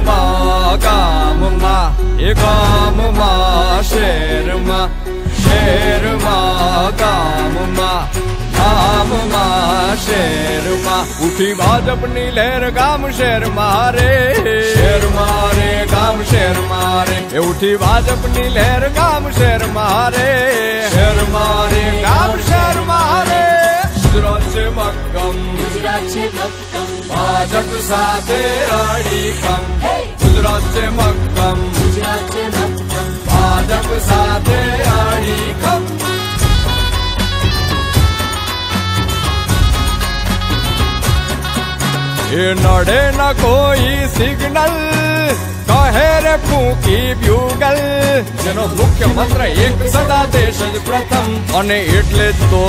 શહેરમાં ગામમાં એ ગામમાં શહેરમાં શહેરમાં ગામમાં ગામમાં શહેરમાં ઉઠી ભાજપની લહેર ગામ શહેરમાં રે શહેરમાં રે ગામ શહેરમાં રે એ ઉઠી ભાજપની લહેર ગામ શહેરમાં રે શહેરમાં રે ગામ શહેરમાં રે ગુજરાત છે મક્કમ ગુજરાત છે મક્કમ ભાજપ સાથે અડીખમ ગુજરાત છે મક્કમ ગુજરાત છે મક્કમ ભાજપ સાથે અડીખમ એ નડે ન કોઈ સિગ્નલ કહે રે ફૂંકી બ્યુગલ જેનો મુખ્ય મંત્ર એક સદા દેશ જ પ્રથમ અને એટલે જ તો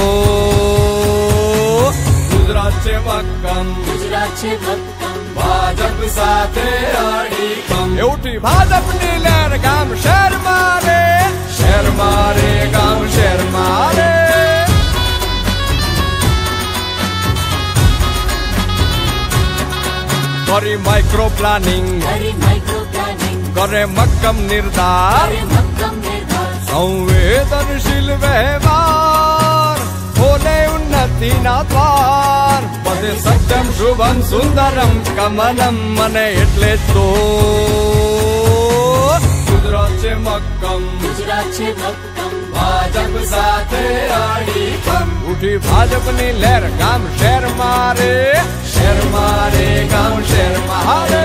ગુજરાત છે મક્કમ ગુજરાત છે મક્કમ ભાજપ સાથે અડીખમ એ ઉઠી ભાજપની લહેર ગામ શહેરમાં રે શહેરમાં રે ગામ શહેરમાં રે કરી માઇક્રો પ્લાનિંગ કરે મક્કમ નિર્ધાર સંવેદનશીલ વ્યવહાર ખોલે ઉન્નતિના દ્વાર પદે સત્યમ શુભમ સુંદરમ કમલમ મને એટલે જ તો ગુજરાત છે મક્કમ ગુજરાત છે મક્કમ ભાજપ સાથે અડીખમ ઉઠી ભાજપની લહેર ગામ શહેરમાં રે શહેરમાં રે ગામ શહેરમાં રે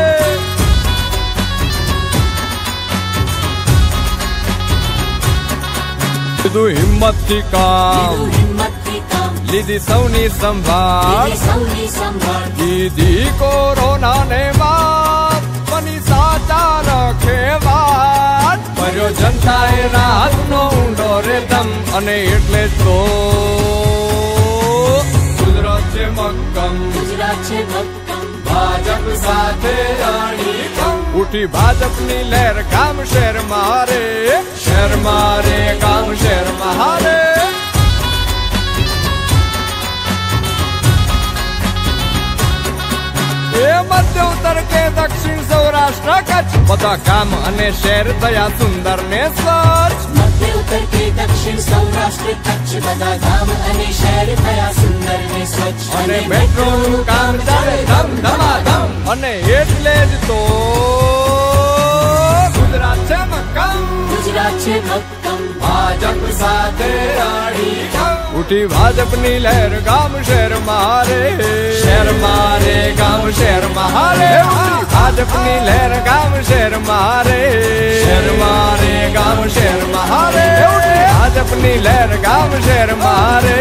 લીધું હિંમતથી કામ લીધી સૌની સંભાળ દીધી કોરોનાને વાત બની સાચા રખે વાત ભર્યો જનતાએ રાહતનો ઊંડો રે દમ અને એટલે જ તો ગુજરાત છે મક્કમ ગુજરાત છે મક્કમ ભાજપ સાથે અડીખમ ઉઠી ભાજપની લહેર ગામ શહેરમાં રે શહેરમાં રે ગામ શહેરમાં રે એ મધ્ય ઉત્તર કે દક્ષિણ સૌરાષ્ટ્ર કચ્છ બધા ગામ અને શહેર થયા સુંદર ને સ્વચ્છ મધ્ય ઉત્તર કે દક્ષિણ સૌરાષ્ટ્ર કચ્છ બધા ગામ અને શહેર થયા સુંદર ને સ્વચ્છ અને મેટ્રોનું કામ ચાલે ધમ ધમાધમ અને એટલે જ તો ગુજરાત છે મક્કમ ગુજરાત છે મક્કમ ભાજપ સાથે અડીખમ ઉઠી ભાજપની લહેર ગામ શહેરમાં રે શહેરમાં રે ગામ શહેરમાં રે ભાજપની લહેર ગામ શહેરમાં રે શહેરમાં રે ગામ શહેરમાં રે ભાજપની લહેર ગામ શહેરમાં રે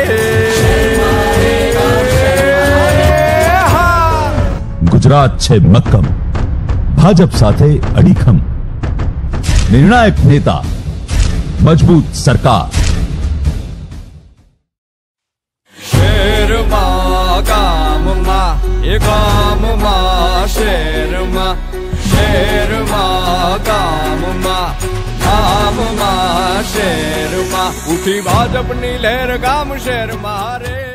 ગુજરાત છે મક્કમ ભાજપ સાથે અડીખમ નિર્ણાયક નેતા મજબૂત સરકાર શહેરમાં ગામમાં એ ગામમાં શહેરમાં શહેરમાં ગામમાં ગામમાં શહેરમાં ઉઠી ભાજપની લહેર ગામ શહેરમાં રે